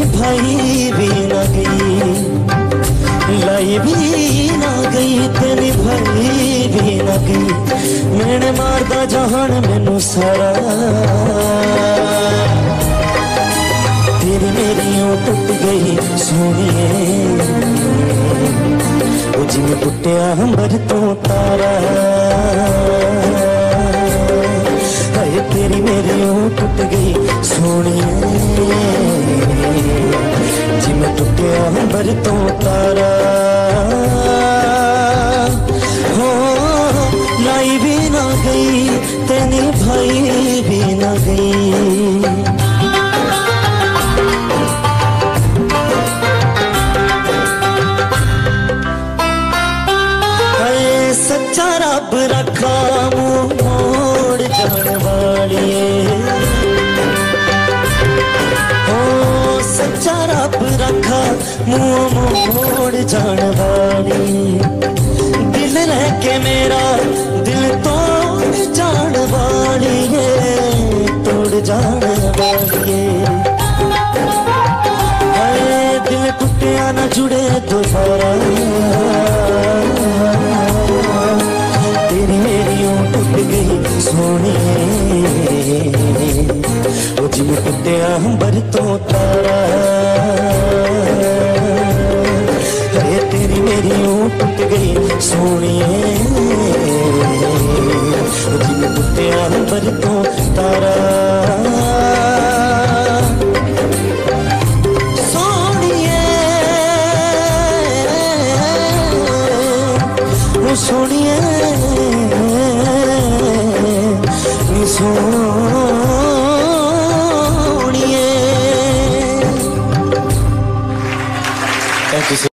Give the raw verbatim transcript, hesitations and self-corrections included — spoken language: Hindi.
भाई भी ना गई, लाई भी ना गई, तेरी भाई भी ना गई। मैंने मारदा जहान मैनू सारा, तेरी मेरी यूं टुट गई सोनिए, ओ जिवें टुटिया अंबर तो तारा। हाय तेरी मेरी यूं टुट गई सोनिए, जिवें टुटिया अंबर तो तारा। हो लाई भी ना गई, तेरी भाई भी ना गई। सच्चा रब रखा मुंह मोड़ जान वालिए, ओ सच्चा रब रखा मुंह मोड़ जान वाली। दिल लेके मेरा दिल तोड़ जान वाली है, तोड़ जान वाली है। दिल टूटिया ना जुड़े दोबारा, तेरी मेरी यूं टूट गई सोनिए, ओ जिवें टुटिया अंबर तो तारा। अरे तेरी मेरी यूं टूट गई सोनिए, ओ जिवें टुटिया अंबर तो तारा। सोनिए सोनिए।